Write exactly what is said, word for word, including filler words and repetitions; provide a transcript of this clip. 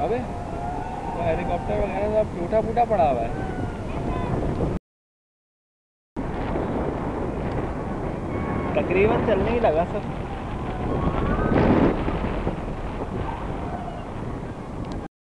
अबे तो हेलीकॉप्टर वगैरह सब टूटा फूटा पड़ा हुआ है। तकरीबन चलने ही लगा सब।